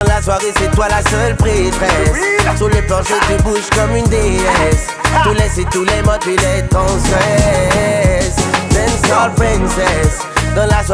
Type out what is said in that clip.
Dans la soirée c'est toi la seule prêtresse. Sous le plancher tu bouges comme une déesse. Tous les tous les modes tu les transgresses. Dancehall princess. Dans la soirée